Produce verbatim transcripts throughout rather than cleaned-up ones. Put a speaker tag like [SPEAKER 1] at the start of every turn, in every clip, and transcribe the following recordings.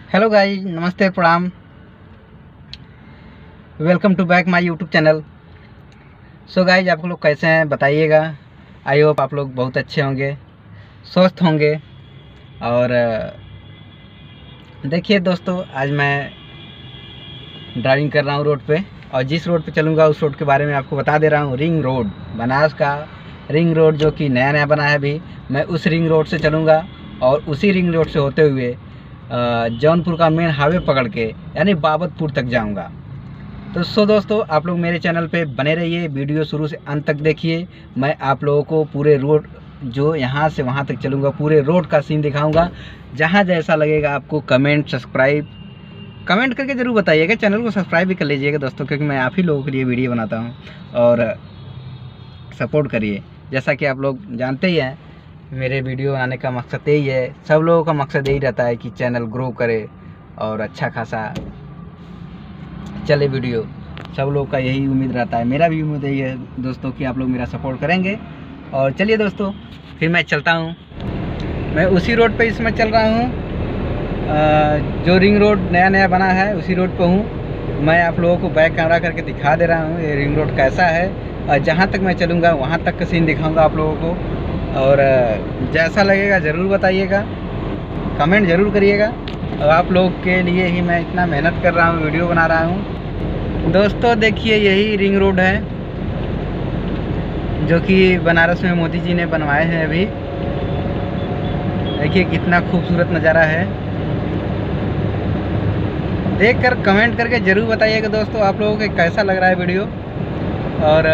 [SPEAKER 1] Hello guys, नमस्ते, प्रणाम। Welcome to back my YouTube channel. So guys, आप लोग कैसे हैं बताइएगा। आई होप आप लोग बहुत अच्छे होंगे, स्वस्थ होंगे। और देखिए दोस्तों, आज मैं ड्राइविंग कर रहा हूँ रोड पे, और जिस रोड पे चलूँगा उस रोड के बारे में आपको बता दे रहा हूँ। रिंग रोड, बनारस का रिंग रोड जो कि नया नया बना है अभी। मैं उस रिंग रोड से चलूँगा और उसी रिंग रोड से होते हुए जौनपुर का मेन हाईवे पकड़ के यानी बाबतपुर तक जाऊंगा। तो सो दोस्तों, आप लोग मेरे चैनल पे बने रहिए, वीडियो शुरू से अंत तक देखिए। मैं आप लोगों को पूरे रोड, जो यहाँ से वहाँ तक चलूँगा, पूरे रोड का सीन दिखाऊंगा। जहाँ जैसा लगेगा आपको कमेंट सब्सक्राइब कमेंट करके ज़रूर बताइएगा। चैनल को सब्सक्राइब भी कर लीजिएगा दोस्तों, क्योंकि मैं आप ही लोगों के लिए वीडियो बनाता हूँ। और सपोर्ट करिए। जैसा कि आप लोग जानते ही हैं, मेरे वीडियो बनाने का मकसद यही है, सब लोगों का मकसद यही रहता है कि चैनल ग्रो करे और अच्छा खासा चले वीडियो। सब लोग का यही उम्मीद रहता है, मेरा भी उम्मीद यही है दोस्तों कि आप लोग मेरा सपोर्ट करेंगे। और चलिए दोस्तों, फिर मैं चलता हूँ। मैं उसी रोड पे इस समय चल रहा हूँ, जो रिंग रोड नया नया बना है उसी रोड पे हूँ। मैं आप लोगों को बैक कैमरा करके दिखा दे रहा हूँ ये रिंग रोड कैसा है, और जहाँ तक मैं चलूँगा वहाँ तक का सीन दिखाऊँगा आप लोगों को। और जैसा लगेगा ज़रूर बताइएगा, कमेंट ज़रूर करिएगा। और आप लोग के लिए ही मैं इतना मेहनत कर रहा हूँ, वीडियो बना रहा हूँ। दोस्तों देखिए, यही रिंग रोड है जो कि बनारस में मोदी जी ने बनवाए हैं अभी। देखिए कितना खूबसूरत नज़ारा है, देखकर कमेंट करके ज़रूर बताइएगा दोस्तों आप लोगों को कैसा लग रहा है वीडियो। और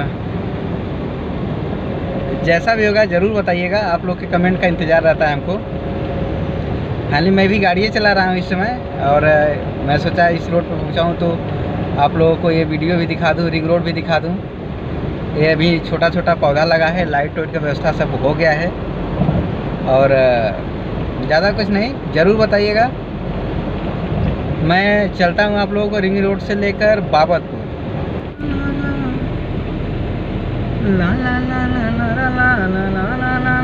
[SPEAKER 1] जैसा भी होगा ज़रूर बताइएगा, आप लोग के कमेंट का इंतज़ार रहता है हमको। हाल ही मैं भी गाड़ियाँ चला रहा हूँ इस समय, और मैं सोचा इस रोड पर पहुँचाऊँ तो आप लोगों को ये वीडियो भी दिखा दूँ, रिंग रोड भी दिखा दूँ। ये अभी छोटा छोटा पौधा लगा है, लाइट वाइट का व्यवस्था सब हो गया है। और ज़्यादा कुछ नहीं, ज़रूर बताइएगा। मैं चलता हूँ आप लोगों को रिंग रोड से लेकर बाबतपुर। ला ला ला ला ला ला ला ला ला ला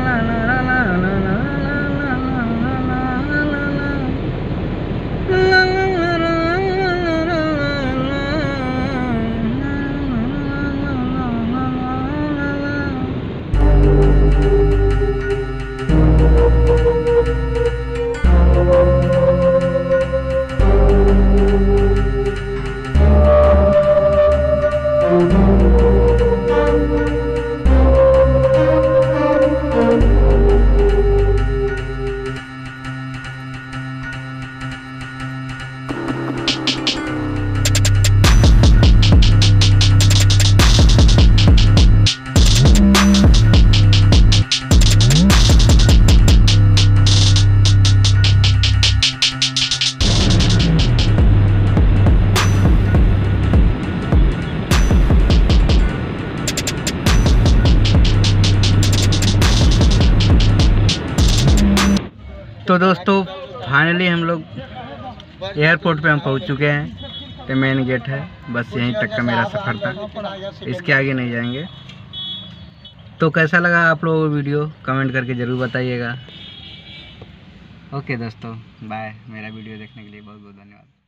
[SPEAKER 1] तो दोस्तों, फाइनली हम लोग एयरपोर्ट पे हम पहुंच चुके हैं। ये मेन गेट है, बस यहीं तक का मेरा सफ़र था, इसके आगे नहीं जाएंगे। तो कैसा लगा आप लोगों को वीडियो, कमेंट करके ज़रूर बताइएगा। ओके दोस्तों, बाय। मेरा वीडियो देखने के लिए बहुत बहुत धन्यवाद।